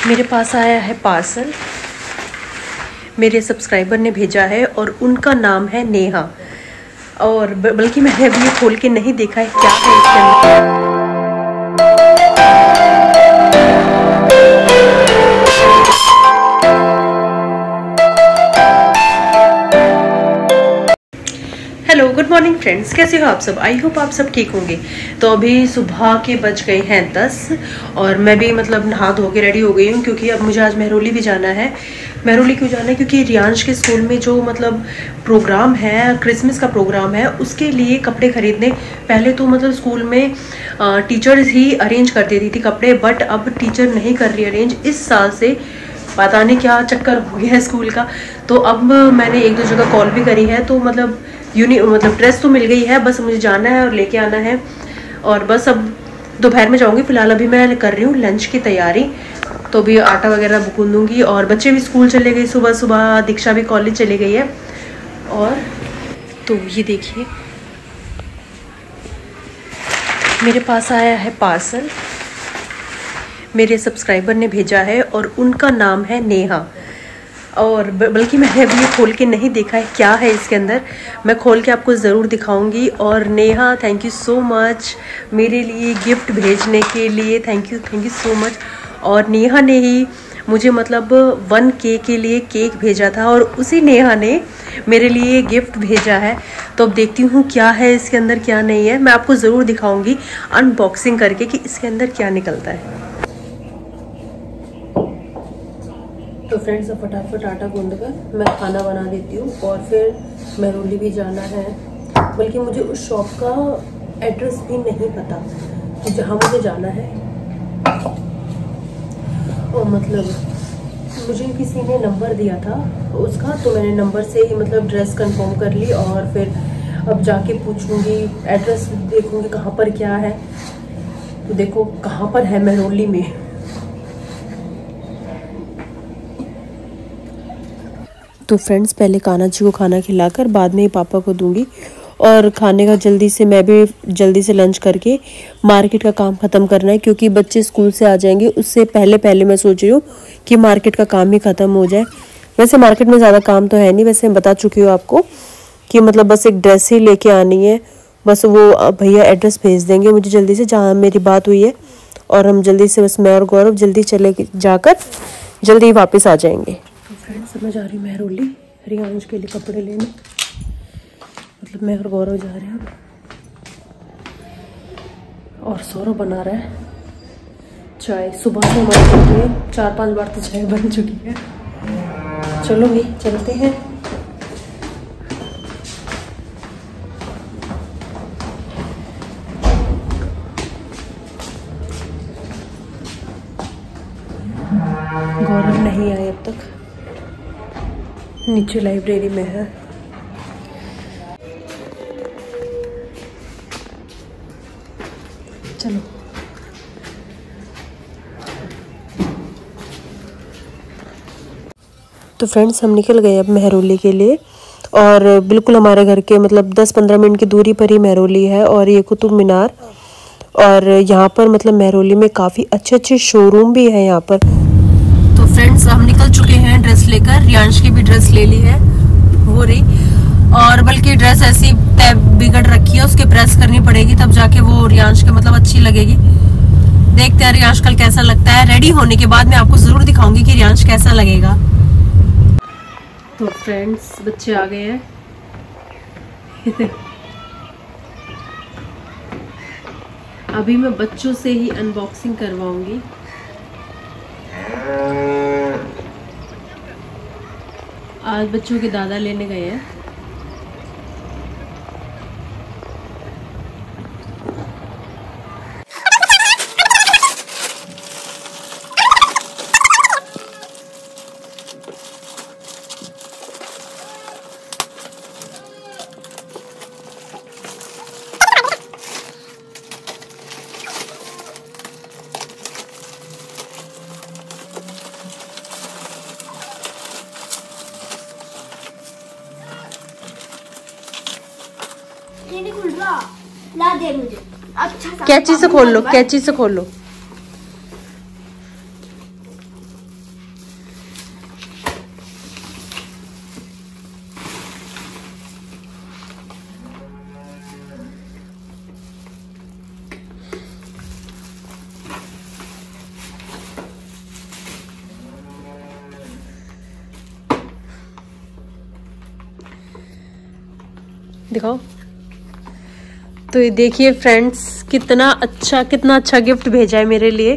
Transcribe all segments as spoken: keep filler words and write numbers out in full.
मेरे पास आया है पार्सल, मेरे सब्सक्राइबर ने भेजा है और उनका नाम है नेहा। और बल्कि मैंने अभी ये खोल के नहीं देखा है क्या है इसके अंदर। हेलो, गुड मॉर्निंग फ्रेंड्स, कैसे हो आप सब? आई होप आप सब ठीक होंगे। तो अभी सुबह के बज गए हैं दस और मैं भी मतलब नहा धो के रेडी हो गई हूँ, क्योंकि अब मुझे आज मेहरौली भी जाना है। मेहरौली क्यों जाना है? क्योंकि रियांश के स्कूल में जो मतलब प्रोग्राम है, क्रिसमस का प्रोग्राम है, उसके लिए कपड़े खरीदने। पहले तो मतलब स्कूल में टीचर्स ही अरेंज कर देती थी कपड़े, बट अब टीचर नहीं कर रही अरेंज। इस साल से पता नहीं क्या चक्कर हो गया है स्कूल का। तो अब मैंने एक दो जगह कॉल भी करी है, तो मतलब यूनि मतलब ड्रेस तो मिल गई है, बस मुझे जाना है और लेके आना है। और बस अब दोपहर में जाऊंगी। फिलहाल अभी मैं कर रही हूँ लंच की तैयारी, तो भी आटा वगैरह गूंदूंगी। और बच्चे भी स्कूल चले गए सुबह सुबह, दीक्षा भी कॉलेज चली गई है। और तो ये देखिए, मेरे पास आया है पार्सल, मेरे सब्सक्राइबर ने भेजा है और उनका नाम है नेहा। और बल्कि मैंने अभी ये खोल के नहीं देखा है क्या है इसके अंदर। मैं खोल के आपको ज़रूर दिखाऊंगी। और Neha, thank you so much मेरे लिए गिफ्ट भेजने के लिए। Thank you thank you so much. और नेहा ने ही मुझे मतलब वन के के लिए केक भेजा था, और उसी नेहा ने मेरे लिए गिफ्ट भेजा है। तो अब देखती हूँ क्या है इसके अंदर, क्या नहीं है। मैं आपको ज़रूर दिखाऊँगी अनबॉक्सिंग करके कि इसके अंदर क्या निकलता है। तो फ्रेंड्स, अब फटाफट आटा गूंद कर मैं खाना बना देती हूँ, और फिर मेहरौली भी जाना है। बल्कि मुझे उस शॉप का एड्रेस भी नहीं पता कि जहाँ मुझे जाना है। और मतलब मुझे किसी ने नंबर दिया था उसका, तो मैंने नंबर से ही मतलब ड्रेस कंफर्म कर ली। और फिर अब जाके पूछूंगी, एड्रेस देखूंगी कहाँ पर क्या है। तो देखो कहाँ पर है, मेहरौली में। तो फ्रेंड्स, पहले कान्हा जी को खाना खिलाकर बाद में ही पापा को दूंगी। और खाने का जल्दी से, मैं भी जल्दी से लंच करके मार्केट का काम ख़त्म करना है, क्योंकि बच्चे स्कूल से आ जाएंगे। उससे पहले पहले मैं सोच रही हूँ कि मार्केट का काम ही ख़त्म हो जाए। वैसे मार्केट में ज़्यादा काम तो है नहीं, वैसे मैं बता चुकी हूँ आपको कि मतलब बस एक ड्रेस ही लेके आनी है। बस वो भैया एड्रेस भेज देंगे मुझे जल्दी से, जहाँ मेरी बात हुई है। और हम जल्दी से, बस मैं और गौरव जल्दी चले जाकर जल्दी ही वापस आ जाएंगे। तो फ्रेंड्स, मैं जा रही हूँ मेहरौली रियांश के लिए कपड़े लेने। मतलब मैं और गौरव जा रहे हैं। और सौरभ बना रहा है चाय। सुबह से हमारे चार पांच बार तो चाय बन चुकी है। चलो भाई चलते हैं। गौरव नहीं आए अब तक, नीचे लाइब्रेरी में है। चलो तो फ्रेंड्स, हम निकल गए अब मेहरौली के लिए। और बिल्कुल हमारे घर के मतलब दस पंद्रह मिनट की दूरी पर ही मेहरौली है, और ये कुतुब मीनार। और यहाँ पर मतलब मेहरौली में काफ़ी अच्छे अच्छे शोरूम भी हैं यहाँ पर। तो फ्रेंड्स, हम निकल चुके हैं ड्रेस लेकर। रियांश की भी ड्रेस ले ली है, वो रही। और बल्कि ड्रेस ऐसी तय बिगड़ रखी है, उसके प्रेस करनी पड़ेगी, तब जाके वो रियांश के मतलब अच्छी लगेगी। देखते हैं रियांश कल कैसा लगता है। रेडी होने के बाद मैं आपको जरूर दिखाऊंगी कि रियांश कैसा लगेगा। तो फ्रेंड्स, बच्चे आ गए हैं। अभी मैं बच्चों से ही अनबॉक्सिंग करवाऊंगी। आज बच्चों के दादा लेने गए हैं। नहीं खुल रहा, ला दे मुझे। अच्छा कैंची से खोल लो, कैंची से खोल लो। दिखाओ। तो ये देखिए फ्रेंड्स, कितना अच्छा कितना अच्छा गिफ्ट भेजा है मेरे लिए।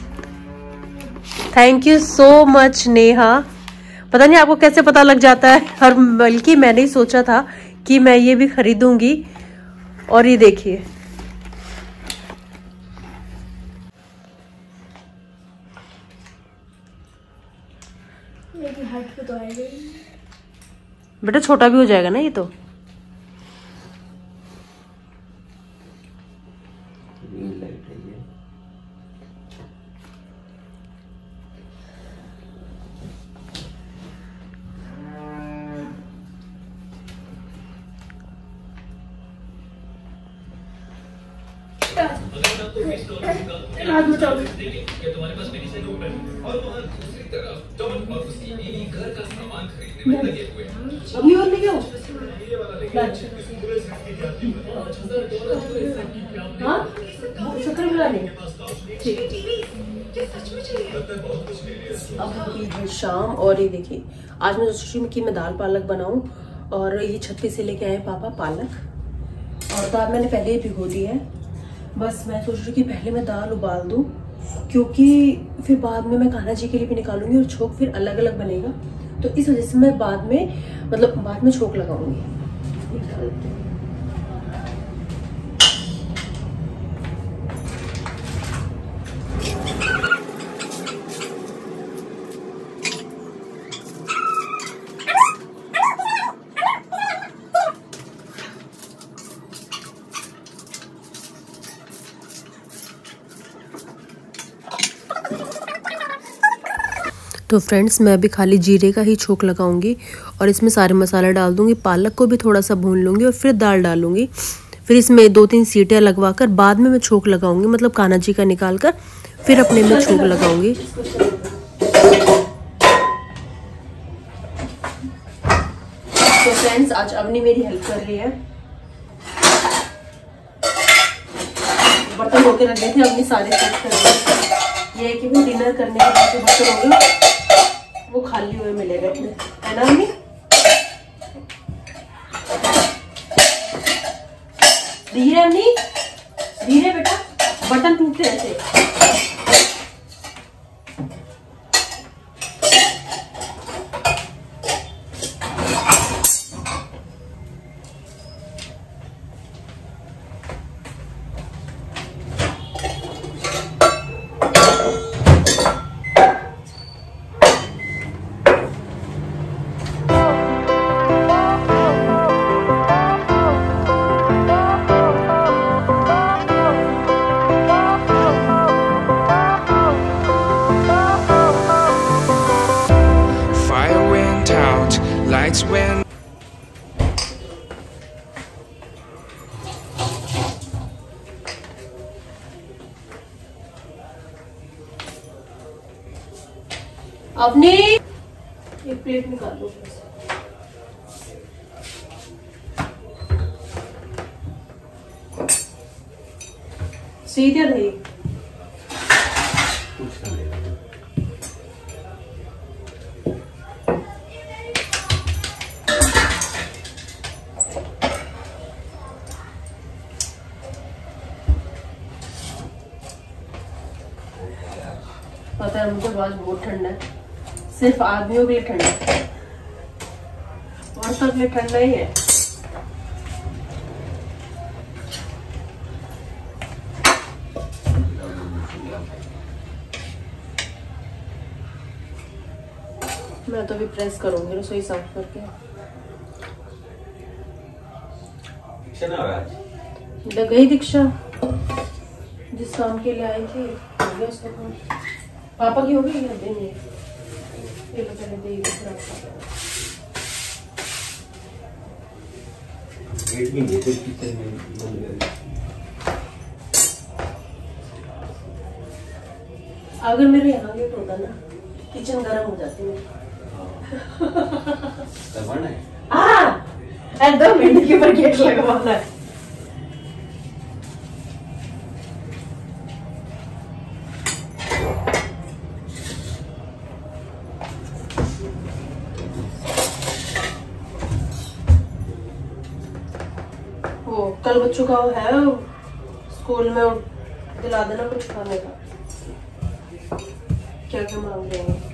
Thank you so much Neha. पता नहीं आपको कैसे पता लग जाता है, और बल्कि मैंने ही सोचा था कि मैं ये भी खरीदूंगी। और ये देखिए, मेरी हाइट पे तो आएगा ही। बेटा छोटा भी हो जाएगा ना ये तो। अभी और लेके आओ। हाँ शक्कर मिला नहीं। अब है शाम, और ये देखिए आज मैं सोच रही हूँ कि मैं दाल पालक बनाऊं। और ये छत से लेके आए पापा पालक, और दाल मैंने पहले ही भिगो दी है। बस मैं सोच रही हूँ कि पहले मैं दाल उबाल दूं, क्योंकि फिर बाद में मैं कान्हा जी के लिए भी निकालूंगी और छोंक फिर अलग अलग बनेगा। तो इस वजह से मैं बाद में मतलब बाद में छोंक लगाऊंगी। तो फ्रेंड्स मैं अभी खाली जीरे का ही छोंक लगाऊंगी और इसमें सारे मसाला डाल दूंगी। पालक को भी थोड़ा सा भून लूंगी और फिर दाल डालूंगी। फिर इसमें दो तीन सीटियां लगवाकर बाद में मैं छोंक लगाऊंगी, मतलब कान्हा जी का निकाल कर फिर अपने में छोंक लगाऊंगी। तो फ्रेंड्स आज अवनी मेरी हेल्प कर रही है। बर्तन होके रख गए थे, अवनी सारे सेट कर दिए। ये है कि भी डिनर करने के बाद जो बर्तन होंगे वो खाली हुए मिलेगा, है ना अवनी? धीरे अवनी, धीरे बेटा, बर्तन टूटते ऐसे। When अपनी एक प्लेट निकाल दो। सीधे नहीं पता है मुझे, आज बहुत ठंडा है। सिर्फ आदमियों के लिए ठंडा है, औरतों के लिए ठंडा ही है। मैं तो अभी प्रेस करूंगी रसोई साफ करके। गई दीक्षा जिस काम के लिए आई थी, हो गया उसका काम। पापा की हो गई या देंगे? ये पहले दे अगर मेरे यहाँ गेट होता ना, किचन गर्म हो जाती है। हाँ, एकदम भिंडी के ऊपर गेट लगवाना है। कल बच्चों का वो है स्कूल में, दिला देना कुछ खाने का। क्या क्या मांग रहे हैं?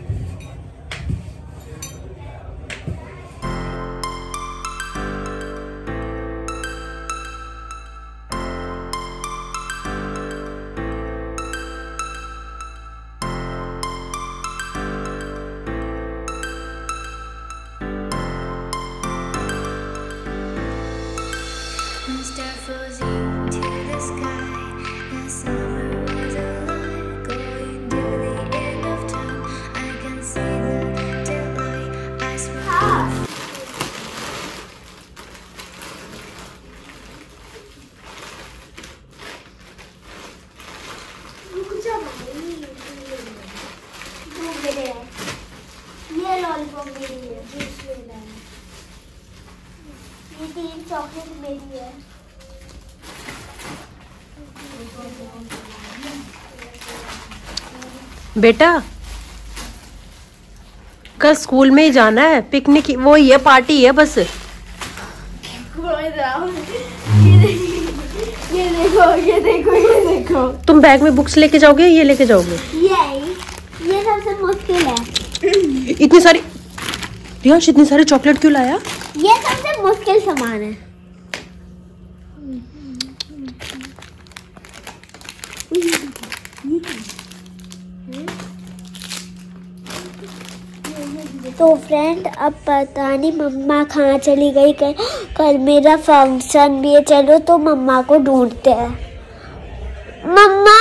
ये लॉलीपॉप मेरी है, दूसरे है। ये तीन चॉकलेट मेरी है। बेटा कल स्कूल में ही जाना है, पिकनिक वो ये पार्टी है बस। ये देखो ये देखो ये देखो। तुम बैग में बुक्स लेके जाओगे, ये लेके जाओगे? ये ये सबसे मुश्किल है। इतनी सारी रियांश, इतनी सारी चॉकलेट क्यों लाया? ये सबसे मुश्किल सामान है। तो फ्रेंड अब पता नहीं मम्मा कहाँ चली गई। कल कल मेरा फंक्शन भी है, चलो तो मम्मा को ढूंढते हैं। मम्मा,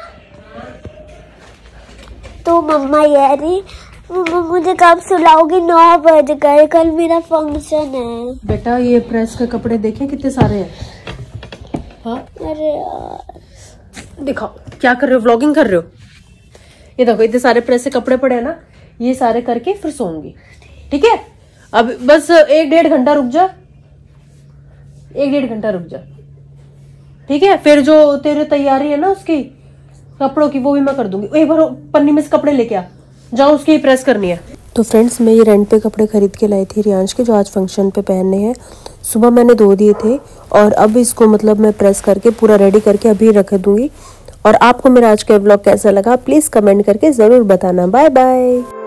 तो मम्मा यार मम्मा मुझे कब सुलाओगी? नौ बज गए, कल मेरा फंक्शन है। बेटा ये प्रेस के कपड़े देखें कितने सारे हैं। हाँ अरे यार दिखाओ, क्या कर रहे हो? व्लॉगिंग कर रहे हो? ये देखो इतने सारे प्रेस के कपड़े पड़े हैं ना, ये सारे करके फिर सोऊंगी, ठीक है? अब बस एक डेढ़ घंटा रुक जा, एक डेढ़ घंटा रुक जा, ठीक है? फिर जो तेरी तैयारी है ना उसकी कपड़ों की, वो भी मैं कर दूंगी। एक बार पन्नी में से कपड़े लेके आ, जाओ उसकी प्रेस करनी है। तो फ्रेंड्स मैं ये रेंट पे कपड़े खरीद के लाई थी रियांश के, जो आज फंक्शन पे पहनने हैं। सुबह मैंने धो दिए थे और अब इसको मतलब मैं प्रेस करके पूरा रेडी करके अभी रख दूंगी। और आपको मेरा आज का व्लॉग कैसा लगा प्लीज कमेंट करके जरूर बताना। Bye bye.